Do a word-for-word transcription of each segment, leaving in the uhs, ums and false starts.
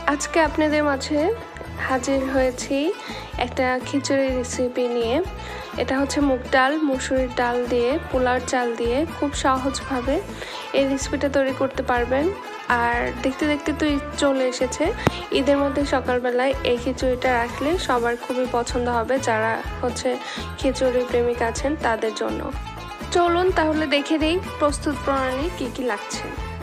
আজকে আপনাদের মাঝে হাজির হয়েছি একটা খিচুড়ি রেসিপি নিয়ে। এটা হচ্ছে মুগ ডাল মসুরির ডাল দিয়ে পোলার চাল দিয়ে খুব সহজভাবে এই রেসিপিটা তৈরি করতে পারবেন। আর দেখতে দেখতে তো ঈদ চলে এসেছে, ঈদের মধ্যে সকালবেলায় এই খিচুড়িটা রাখলে সবার খুবই পছন্দ হবে, যারা হচ্ছে খিচুড়ি প্রেমিক আছেন তাদের জন্য। চলুন তাহলে দেখে নেই প্রস্তুত প্রণালী কী কী লাগছে।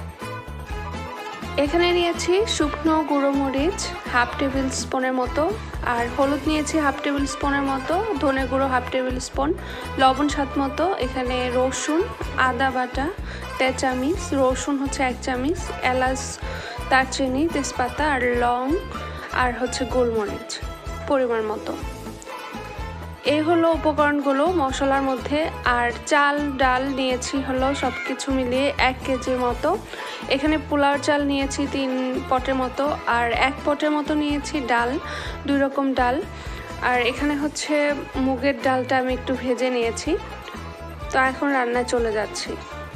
এখানে নিয়েছি শুকনো গুঁড়ো মরিচ হাফ টেবিল স্পুনের মতো, আর হলুদ নিয়েছি হাফ টেবিল স্পুনের মতো, ধনে গুঁড়ো হাফ টেবিল স্পুন, লবণ স্বাদ মতো। এখানে রসুন আদা বাটা দেড় চামচ, রসুন হচ্ছে এক চামচ, এলাচ দারচিনি তেজপাতা আর লং আর হচ্ছে গোলমরিচ পরিমাণ মতো। এই হলো উপকরণগুলো মশলার মধ্যে। আর চাল ডাল নিয়েছি হলো সব কিছু মিলিয়ে এক কেজির মতো। এখানে পোলাও চাল নিয়েছি তিন পটের মতো, আর এক পটের মতো নিয়েছি ডাল, দুই রকম ডাল। আর এখানে হচ্ছে মুগের ডালটা আমি একটু ভেজে নিয়েছি। তো এখন রান্নায় চলে যাচ্ছি।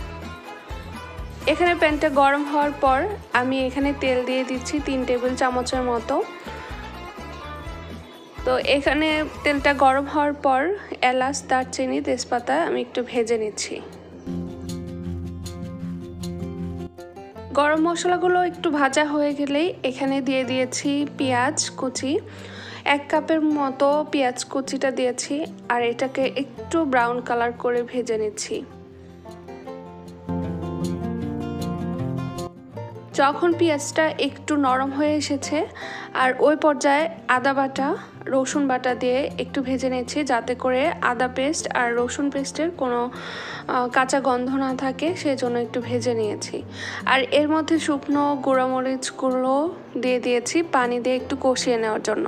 এখানে প্যানটা গরম হওয়ার পর আমি এখানে তেল দিয়ে দিচ্ছি তিন টেবিল চামচের মতো। তো এখানে তেলটা গরম হওয়ার পর এলাচ দারচিনি তেজপাতা আমি একটু ভেজে নিচ্ছি। গরম মশলাগুলো একটু ভাজা হয়ে গেলেই এখানে দিয়ে দিয়েছি পেঁয়াজ কুচি, এক কাপের মতো পেঁয়াজ কুচিটা দিয়েছি, আর এটাকে একটু ব্রাউন কালার করে ভেজে নিচ্ছি। যখন পেঁয়াজটা একটু নরম হয়ে এসেছে আর ওই পর্যায়ে আদা বাটা রসুন বাটা দিয়ে একটু ভেজে নিচ্ছি, যাতে করে আদা পেস্ট আর রসুন পেস্টের কোনো কাঁচা গন্ধ না থাকে, সেজন্য একটু ভেজে নিয়েছি। আর এর মধ্যে শুকনো গুঁড়ামরিচগুলো দিয়ে দিয়েছি পানি দিয়ে একটু কষিয়ে নেওয়ার জন্য।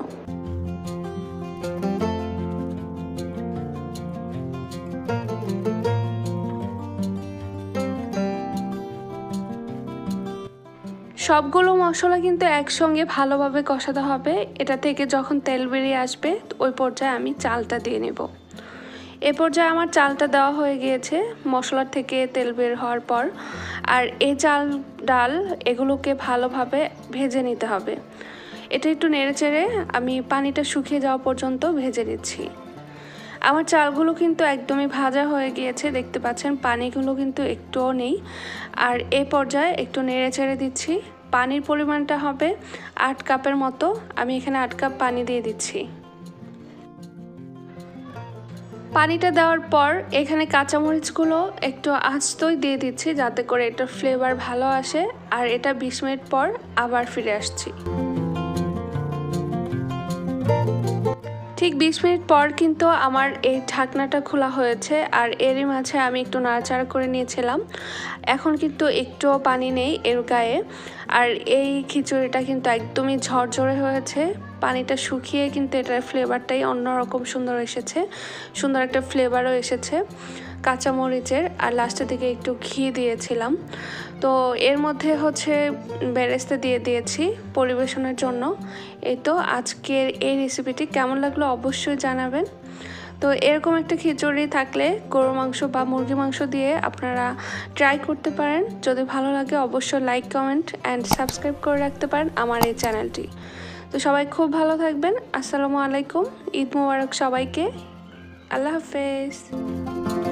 সবগুলো মশলা কিন্তু একসঙ্গে ভালোভাবে কষাতে হবে। এটা থেকে যখন তেল বেরিয়ে আসবে ওই পর্যায়ে আমি চালটা দিয়ে নেব। এ পর্যায়ে আমার চালটা দেওয়া হয়ে গিয়েছে মশলার থেকে তেল বের হওয়ার পর। আর এই চাল ডাল এগুলোকে ভালোভাবে ভেজে নিতে হবে। এটা একটু নেড়ে চেড়ে আমি পানিটা শুকিয়ে যাওয়া পর্যন্ত ভেজে নিচ্ছি। আমার চালগুলো কিন্তু একদমই ভাজা হয়ে গিয়েছে, দেখতে পাচ্ছেন পানিগুলো কিন্তু একটুও নেই। আর এই পর্যায়ে একটু নেড়ে চেড়ে দিচ্ছি। পানির পরিমাণটা হবে আট কাপের মতো, আমি এখানে আট কাপ পানি দিয়ে দিচ্ছি। পানিটা দেওয়ার পর এখানে কাঁচামরিচগুলো একটু আস্তেই দিয়ে দিচ্ছি, যাতে করে এটার ফ্লেভার ভালো আসে। আর এটা বিশ মিনিট পর আবার ফিরে আসছি। ঠিক বিশ মিনিট পর কিন্তু আমার এই ঢাকনাটা খোলা হয়েছে, আর এরই মাঝে আমি একটু নাড়াচাড়া করে নিয়েছিলাম। এখন কিন্তু একটুও পানি নেই এর গায়ে। আর এই খিচুড়িটা কিন্তু একদমই ঝরঝরে হয়েছে, পানিটা শুকিয়ে কিন্তু এটার ফ্লেভারটাই অন্যরকম সুন্দর এসেছে, সুন্দর একটা ফ্লেভারও এসেছে কাঁচামরিচের। আর লাস্টের দিকে একটু ঘি দিয়েছিলাম। তো এর মধ্যে হচ্ছে বেরেস্তা দিয়ে দিয়েছি পরিবেশনের জন্য। এই তো আজকের এই রেসিপিটি কেমন লাগলো অবশ্যই জানাবেন। তো এরকম একটা খিচুড়ি থাকলে গরুর মাংস বা মুরগি মাংস দিয়ে আপনারা ট্রাই করতে পারেন। যদি ভালো লাগে অবশ্যই লাইক কমেন্ট অ্যান্ড সাবস্ক্রাইব করে রাখতে পারেন আমার এই চ্যানেলটি। তো সবাই খুব ভালো থাকবেন। আসসালামু আলাইকুম, ঈদ মোবারক সবাইকে। আল্লাহ হাফেজ।